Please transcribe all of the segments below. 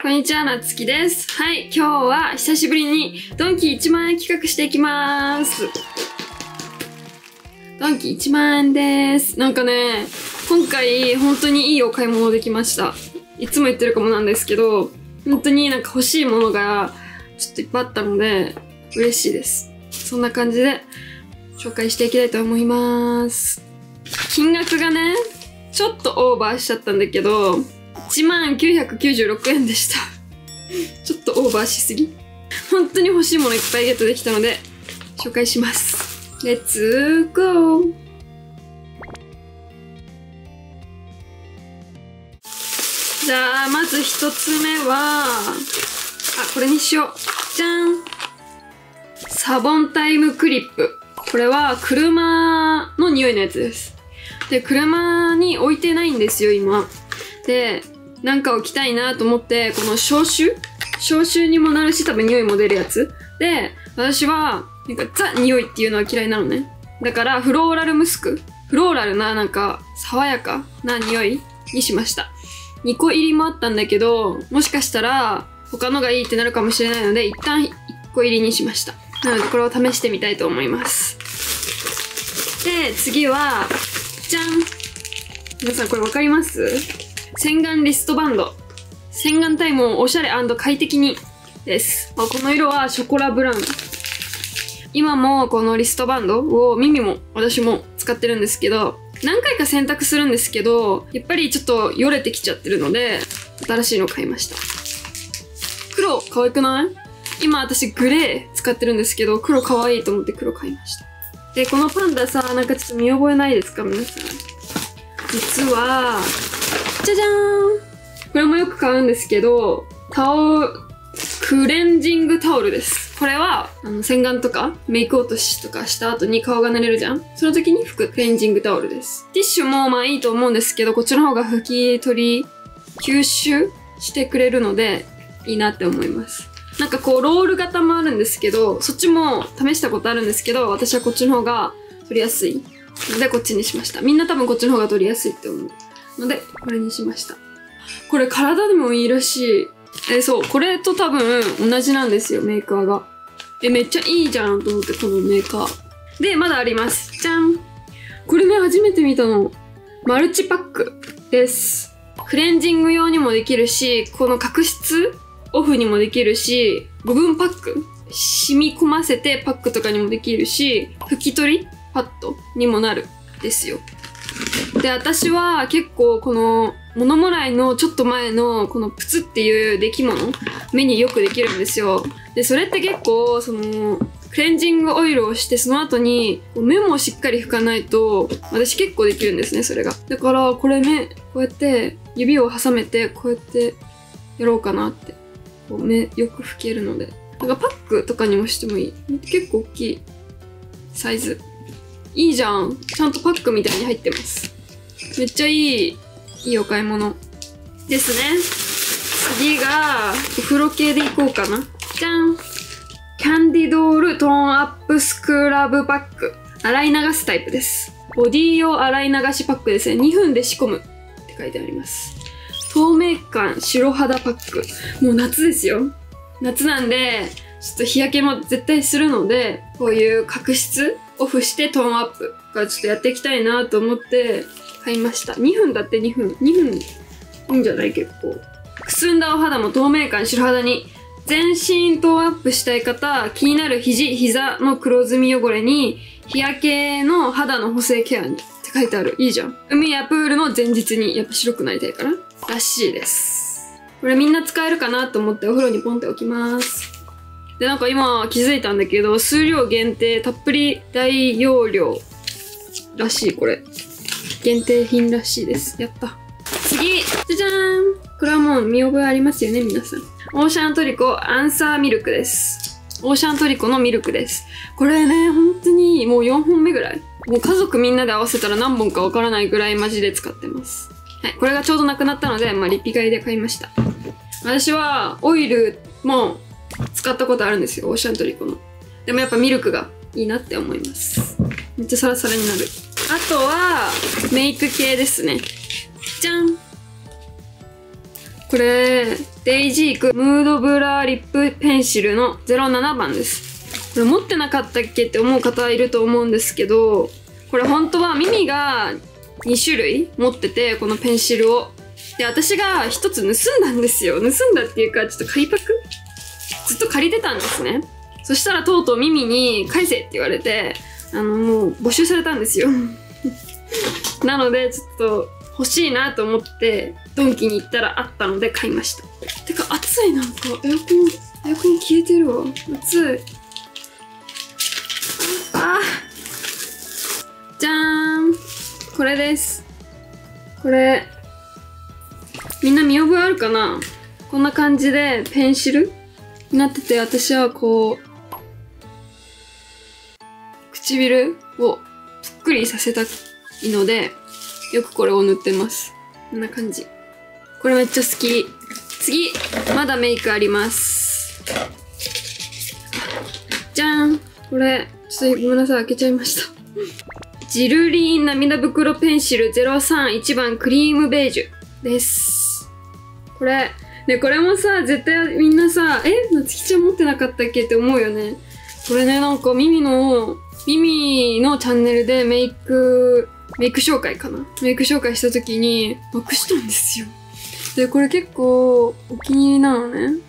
こんにちは、なつきです。はい、今日は久しぶりにドンキ1万円企画していきます。ドンキ1万円です。なんかね、今回本当にいいお買い物できました。いつも言ってるかもなんですけど、本当になんか欲しいものがちょっといっぱいあったので、嬉しいです。そんな感じで紹介していきたいと思います。金額がね、ちょっとオーバーしちゃったんだけど、1996円でした。ちょっとオーバーしすぎ。本当に欲しいものいっぱいゲットできたので、紹介します。レッツゴー。じゃあ、まず一つ目は、これにしよう。じゃん。サボンタイムクリップ。これは車の匂いのやつです。で、車に置いてないんですよ、今。で、なんか置きたいなと思って、この消臭にもなるし、多分匂いも出るやつ。で、私は、なんかザ匂いっていうのは嫌いなのね。だから、フローラルムスク。フローラルな、なんか、爽やかな匂いにしました。2個入りもあったんだけど、もしかしたら、他のがいいってなるかもしれないので、一旦1個入りにしました。なので、これを試してみたいと思います。で、次は、じゃん。皆さんこれわかります？洗顔リストバンド。洗顔タイムをおしゃれ&快適にです。この色はショコラブラウン。今もこのリストバンドを耳も私も使ってるんですけど、何回か選択するんですけど、やっぱりちょっとよれてきちゃってるので、新しいの買いました。黒、可愛くない？今私グレー使ってるんですけど、黒可愛いと思って黒買いました。で、このパンダさ、なんかちょっと見覚えないですか皆さん。実は、じゃじゃーん！これもよく買うんですけど、クレンジングタオルです。これは、洗顔とかメイク落としとかした後に顔が濡れるじゃん？その時に拭くクレンジングタオルです。ティッシュもまあいいと思うんですけど、こっちの方が拭き取り、吸収してくれるので、いいなって思います。なんかこう、ロール型もあるんですけど、そっちも試したことあるんですけど、私はこっちの方が取りやすいので、こっちにしました。みんな多分こっちの方が取りやすいって思うので、これにしました。これ体にもいいらしい。そう、これと多分同じなんですよ、メーカーが。めっちゃいいじゃんと思って、このメーカー。で、まだあります。じゃん。これね、初めて見たの。マルチパックです。クレンジング用にもできるし、この角質オフにもできるし、部分パック染み込ませてパックとかにもできるし、拭き取りパッドにもなるですよ。で、私は結構この物もらいのちょっと前のこのプツっていう出来物目によくできるんですよ。で、それって結構クレンジングオイルをしてその後に目もしっかり拭かないと私結構できるんですね、それが。だからこれこうやって指を挟めてこうやってやろうかなって。目よく拭けるので。なんかパックとかにもしてもいい。結構大きいサイズ。いいじゃん。ちゃんとパックみたいに入ってます。めっちゃいいお買い物ですね。次が、お風呂系でいこうかな。じゃん。キャンディドールトーンアップスクラブパック。洗い流すタイプです。ボディ用洗い流しパックですね。2分で仕込むって書いてあります。透明感白肌パック。もう夏ですよ。夏なんで、ちょっと日焼けも絶対するので、こういう角質オフしてトーンアップがちょっとやっていきたいなと思って買いました。2分だって2分。2分いいんじゃない結構。くすんだお肌も透明感白肌に。全身トーンアップしたい方、気になる肘、膝の黒ずみ汚れに、日焼けの肌の補正ケアにって書いてある。いいじゃん。海やプールの前日にやっぱ白くなりたいかららしいです。これみんな使えるかなと思ってお風呂にポンって置きます。で、なんか今気づいたんだけど、数量限定たっぷり大容量らしい、これ。限定品らしいです。やった。次じゃじゃーん。これはもう見覚えありますよね、皆さん。オーシャントリコアンサーミルクです。オーシャントリコのミルクです。これね、本当にもう4本目ぐらい。もう家族みんなで合わせたら何本かわからないぐらいマジで使ってます。はい、これがちょうどなくなったので、リピ買いで買いました。私はオイルも使ったことあるんですよ、オーシャントリコの。でもやっぱミルクがいいなって思います。めっちゃサラサラになる。あとは、メイク系ですね。じゃん！ これ、デイジークムードブラリップペンシルの07番です。これ持ってなかったっけって思う方いると思うんですけど、これ本当はミミが2種類持ってて、このペンシルを。で、私が1つ盗んだんですよ。盗んだっていうか、ちょっと仮パクずっと借りてたんですね。そしたらとうとうミミに返せって言われて、もう没収されたんですよ。なので、ちょっと欲しいなと思って、ドンキに行ったらあったので買いました。てか、暑い。なんか、エアコン消えてるわ。暑い。じゃーん。これです。これ、みんな見覚えあるかな？こんな感じでペンシルになってて、私はこう、唇をぷっくりさせたいので、よくこれを塗ってます。こんな感じ。これめっちゃ好き。次、まだメイクあります。じゃーん。これ、ちょっとごめんなさい、開けちゃいました。ジルリーン涙袋ペンシル031番クリームベージュです。これ、ね、これもさ、絶対みんなさ、なつきちゃん持ってなかったっけって思うよね。これね、なんかミミのチャンネルでメイク紹介かな、メイク紹介した時になくしたんですよ。で、これ結構お気に入りなのね。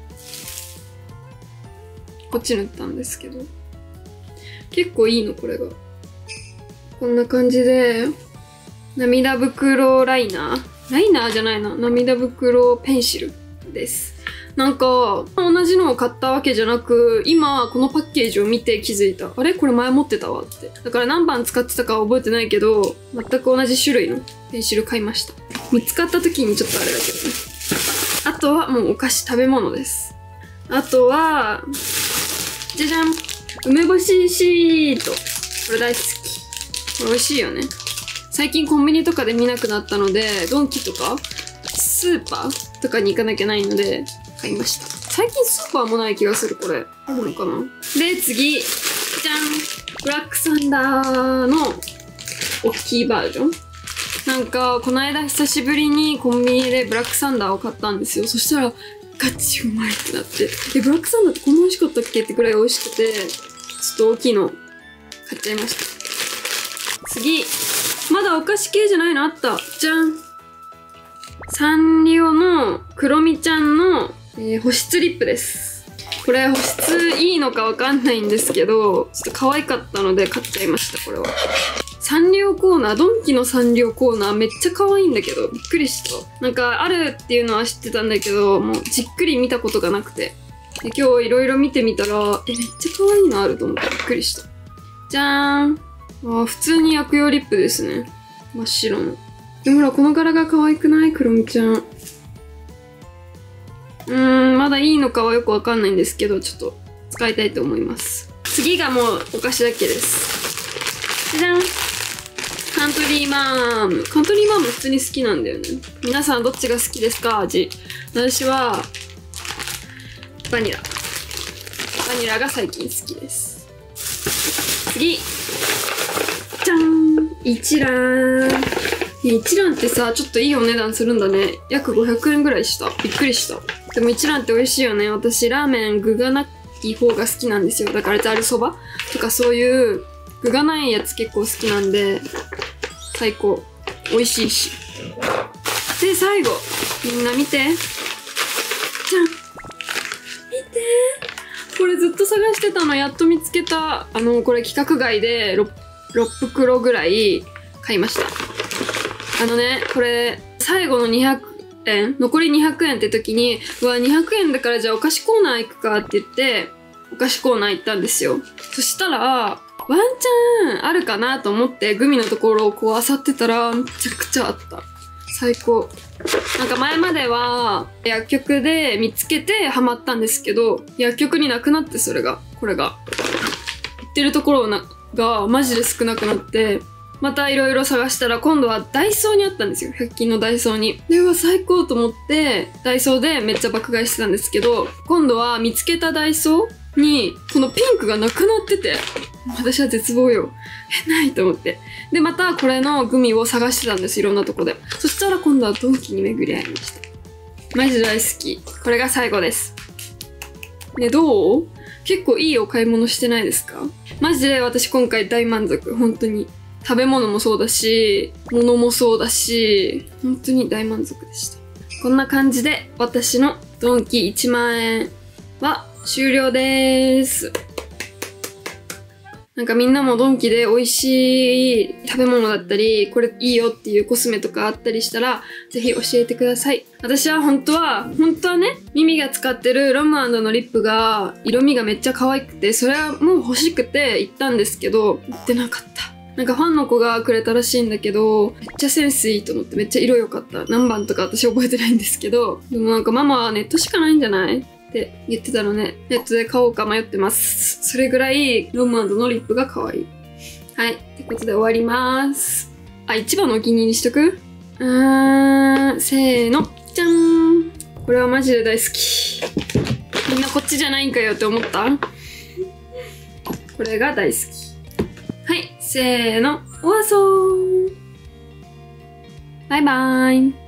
こっち塗ったんですけど。結構いいの、これが。こんな感じで、涙袋ライナーじゃないな。涙袋ペンシルです。なんか、同じのを買ったわけじゃなく、今、このパッケージを見て気づいた。あれこれ前持ってたわって。だから何番使ってたかは覚えてないけど、全く同じ種類のペンシル買いました。見つかった時にちょっとあれだけどね。あとはもうお菓子食べ物です。あとは、じゃじゃん！梅干しシート。これ大好き。これ美味しいよね。最近コンビニとかで見なくなったので、ドンキとか、スーパーとかに行かなきゃないので、買いました。最近スーパーもない気がする、これ。あるのかな？で、次。じゃん！ブラックサンダーの大きいバージョン。なんか、この間久しぶりにコンビニでブラックサンダーを買ったんですよ。そしたら、ガチうまいってなって。ブラックサンダーってこんな美味しかったっけってくらい美味しくて、ちょっと大きいの買っちゃいました。次。まだお菓子系じゃないのあった。じゃん。サンリオのクロミちゃんの、保湿リップです。これ保湿いいのかわかんないんですけど、ちょっと可愛かったので買っちゃいました、これは。サンリオコーナー、ドンキのサンリオコーナーめっちゃ可愛いんだけど、びっくりした。なんかあるっていうのは知ってたんだけど、もうじっくり見たことがなくて。で今日いろいろ見てみたら、めっちゃ可愛いのあると思ってびっくりした。じゃーん。普通に薬用リップですね。真っ白の。でもほら、この柄が可愛くない？クロミちゃん。まだいいのかはよくわかんないんですけど、ちょっと使いたいと思います。次がもうお菓子だけです。じゃじゃん！カントリーマーム。カントリーマーム普通に好きなんだよね。皆さんどっちが好きですか？味。私は、バニラ。バニラが最近好きです。次！じゃん！一蘭。一蘭ってさ、ちょっといいお値段するんだね。約500円ぐらいした。びっくりした。でも一蘭って美味しいよね。私、ラーメン具がない方が好きなんですよ。だからざるそばとかそういう具がないやつ結構好きなんで、最高。美味しいし。で、最後。みんな見て。じゃん。見て。これずっと探してたの、やっと見つけた。これ規格外で6袋ぐらい買いました。これ、最後の200円、残り200円って時に、うわ、200円だからじゃあお菓子コーナー行くかって言って、お菓子コーナー行ったんですよ。そしたら、ワンチャンあるかなと思ってグミのところをこう漁ってたら、めちゃくちゃあった。最高。なんか前までは薬局で見つけてハマったんですけど、薬局になくなってこれが。売ってるところがマジで少なくなって、またいろいろ探したら今度はダイソーにあったんですよ。100均のダイソーに。で、うわ、最高と思って、ダイソーでめっちゃ爆買いしてたんですけど、今度は見つけたダイソーに、このピンクがなくなってて、私は絶望よ。ないと思って。で、またこれのグミを探してたんです。いろんなとこで。そしたら今度はドンキに巡り合いました。 マジ大好き。これが最後です。ね、どう？結構いいお買い物してないですか？マジで私今回大満足。本当に。食べ物もそうだし、物もそうだし、本当に大満足でした。こんな感じで私のドンキ1万円は終了です。なんかみんなもドンキで美味しい食べ物だったり、これいいよっていうコスメとかあったりしたら、ぜひ教えてください。私は本当はね、ミミが使ってるロム&のリップが、色味がめっちゃ可愛くて、それはもう欲しくて行ったんですけど、行ってなかった。なんかファンの子がくれたらしいんだけど、めっちゃセンスいいと思ってめっちゃ色良かった。何番とか私覚えてないんですけど、でもなんかママはネットしかないんじゃないって言ってたので、ネットで買おうか迷ってます。それぐらいロム&のリップが可愛い。はい。ってことで終わります。あ、一番のお気に入りしとく？せーの。じゃーん。これはマジで大好き。みんなこっちじゃないんかよって思った？これが大好き。はい。せーの。おわそー。バイバーイ。